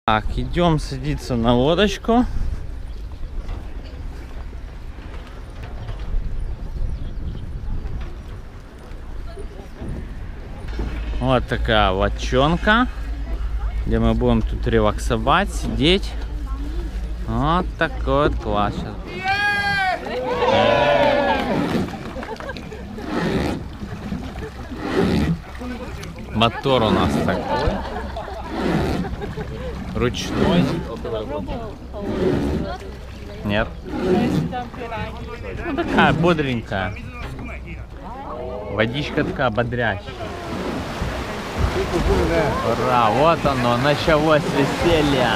Так, идем садиться на лодочку. Вот такая лодчонка, где мы будем тут релаксовать, сидеть. Вот такой вот класс. Мотор у нас такой. Ручной. Нет. Ну, такая бодренькая. Водичка такая бодрящая. Ура, вот оно, началось веселье.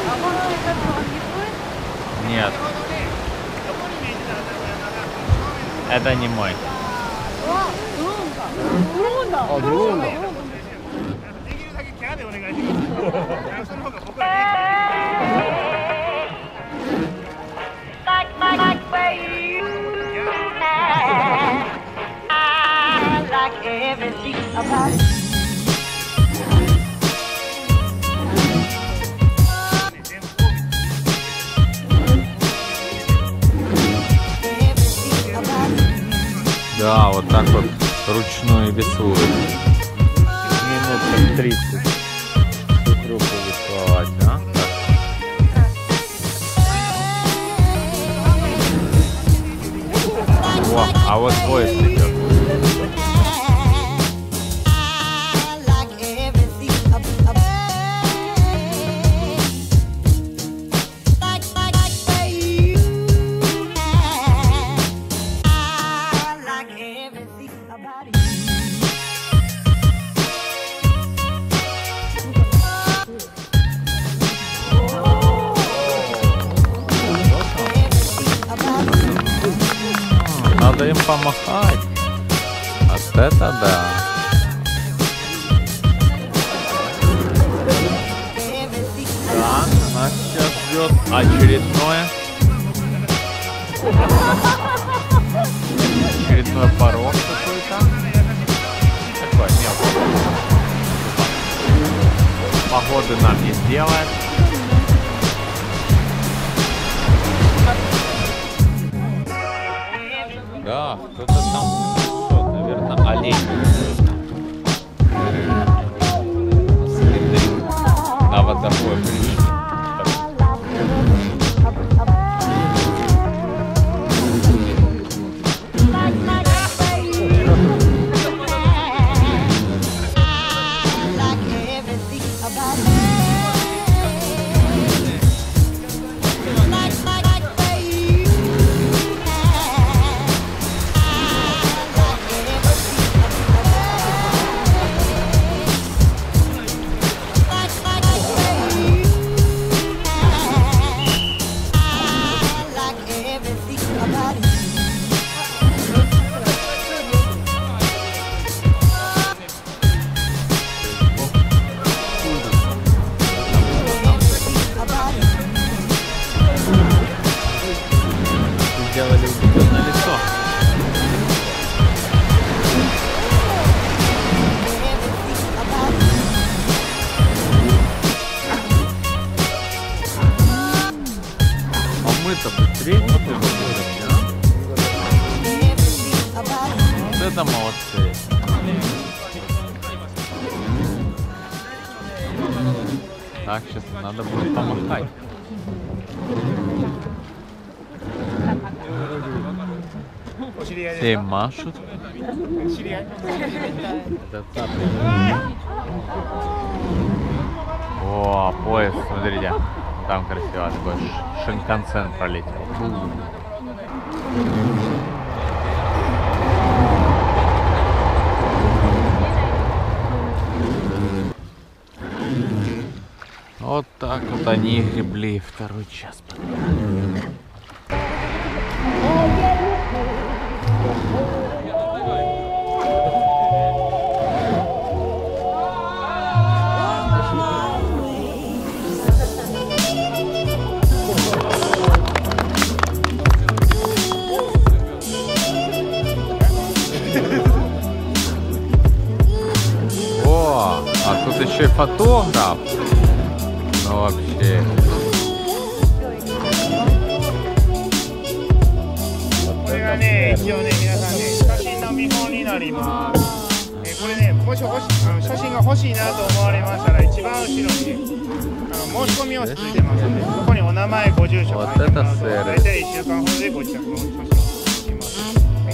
Нет. Это не мой. Да, вот так вот ручную веслую. Минут 30. Вокруг весловать, а? О, а вот поезд идет. Надо им помахать. Вот это да. Так, нас сейчас ждет очередной порог какой-то. Такой, нет. Погоды нам не сделает. Да, кто-то там, что, наверное, олень. На водопой пришли. Сделали удивленное лицо. А мы-то быстрее будем, да? Вот это молодцы. Так, сейчас надо будет помахать. Все машут. О, поезд, смотрите. Там красиво такой Шинкансен пролетел. Вот так вот они гребли второй час. О, а тут еще и фотограф. Ну вообще. вообще. Вот これが это ね、 сервис. 一応ね、皆さんね、写真の見本になります。これね、もし写真が欲しいなと思われましたら、一番後ろにね、申し込み用紙ついてますので、ここにお名前、ご住所書いてもらうと、大体1週間ほどでご自宅の写真を届きます。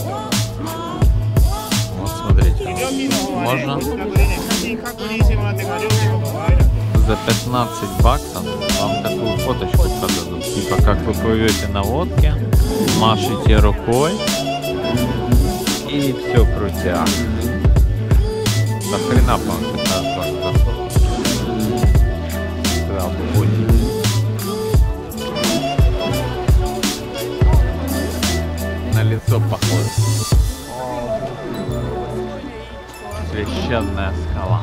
Вот смотрите. 料金の方はね、ご Можно 自宅でね、写真確認してもらってから料金の方が入る。 за 15 баксов вам такую фоточку продадут. Типа как вы плывете на лодке, машете рукой и все крутя. До хрена, по-моему, 15 баксов. Сказал бы, будь. На лицо похоже. Священная скала.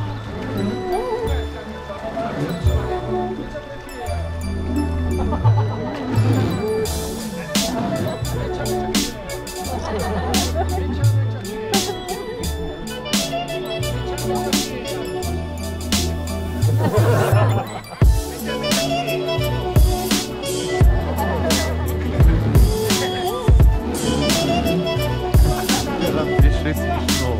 Пиши смешно.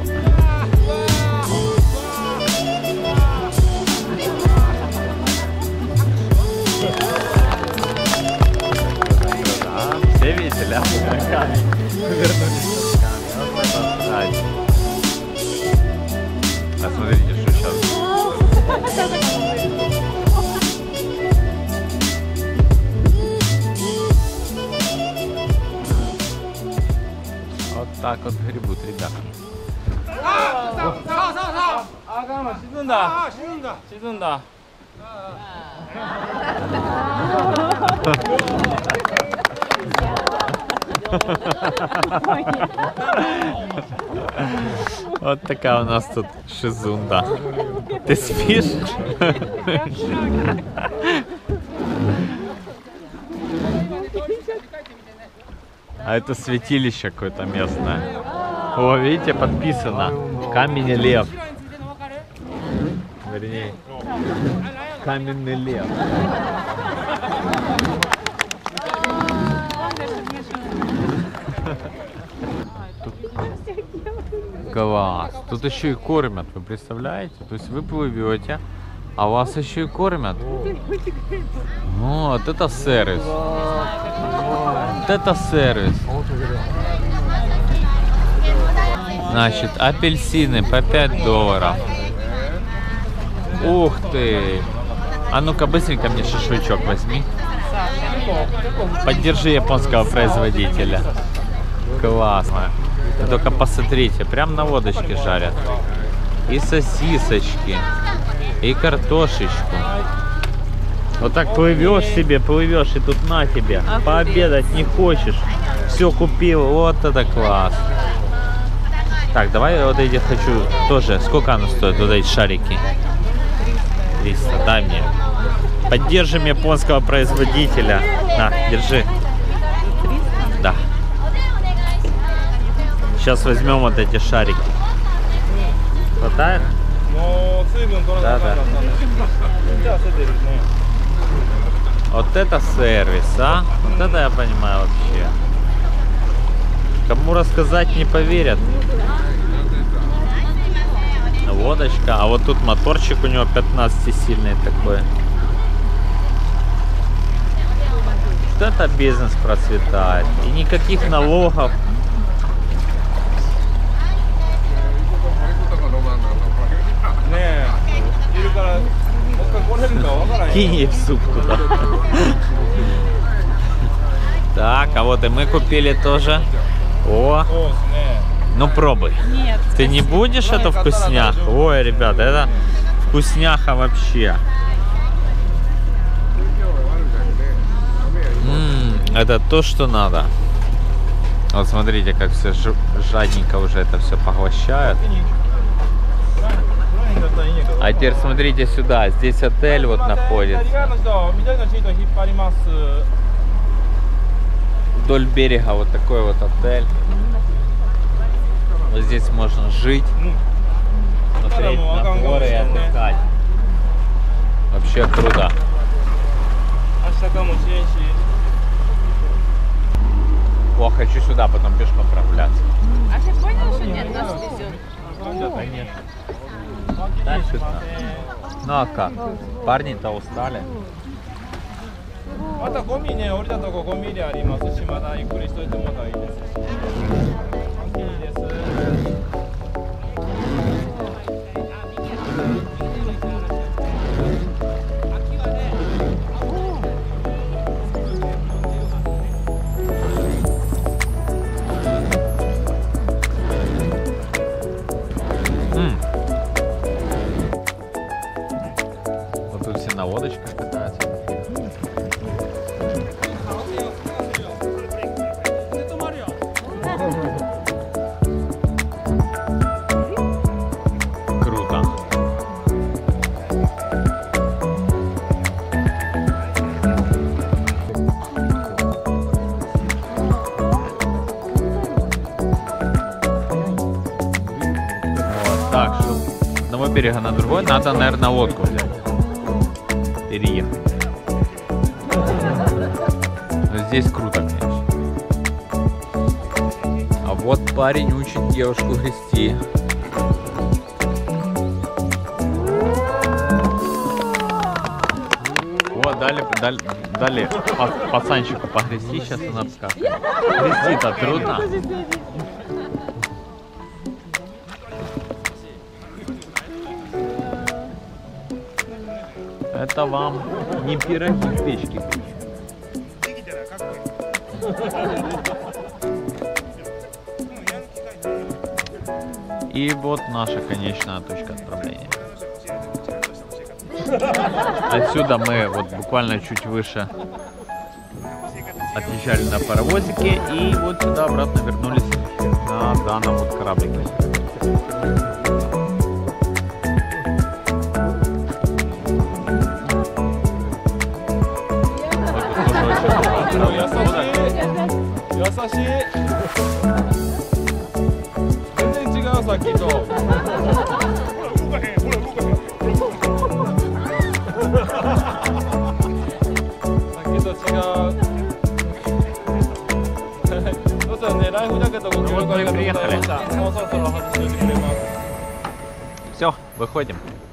Все видели, а? Камень. Вернулись на камень. Вот это сзади. А смотрите, что сейчас. Вот так вот гребут ребята. 씻는다. Вот такая у нас тут шизунда. Ты спишь? А это святилище какое-то местное. О, видите, подписано. Камень лев. Вернее, каменный лев. Класс. Тут еще и кормят, вы представляете? То есть вы плывете, а вас еще и кормят. Вот это сервис. Вот это сервис. Значит, апельсины по $5. Ух ты! А ну-ка быстренько мне шашлычок возьми. Поддержи японского производителя. Классно. Вы только посмотрите, прям на водочке жарят. И сосисочки, и картошечку. Вот так плывешь себе, плывешь, и тут на тебе. Пообедать не хочешь. Все купил, вот это класс. Так, давай вот эти хочу тоже. Сколько оно стоит, вот эти шарики? 300, дай мне. Поддержим японского производителя. На, держи. Да. Сейчас возьмем вот эти шарики. Хватает? Да, да. Вот это сервис, а? Вот это я понимаю вообще. Кому рассказать, не поверят. Водочка, а вот тут моторчик у него 15-сильный такой. Вот это бизнес процветает. И никаких налогов. Кинь ей в суп туда. Так, а вот и мы купили тоже. О, ну пробуй. Нет. Ты не будешь это вкуснях? Ой, ребята, это вкусняха вообще. Это то, что надо. Вот смотрите, как все жадненько уже это все поглощают. А теперь смотрите сюда, здесь отель вот находится. Вдоль берега вот такой вот отель. Вот здесь можно жить, смотреть на море и отдыхать. Вообще круто. О, хочу сюда потом пешком прогуляться. А ты понял, что нет, нас везет? Конечно. Дальше там. Ну а как? Парни-то устали. またゴミね、降りたとこゴミ入れありますし、まだゆっくりしといてもらったらいいですし。いいです。 Вот тут все на лодочках катаются. Круто. Вот так, что с одного берега на другой надо, наверное, лодку взять. Переехать. Но здесь круто, конечно. А вот парень учит девушку грести. Вот, дали пацанчику погрести, сейчас она скажет. Грести-то трудно. Это вам не пироги в печке печь. И вот наша конечная точка отправления. Отсюда мы вот буквально чуть выше отъезжали на паровозике и вот сюда обратно вернулись на данном вот кораблике. Все, выходим.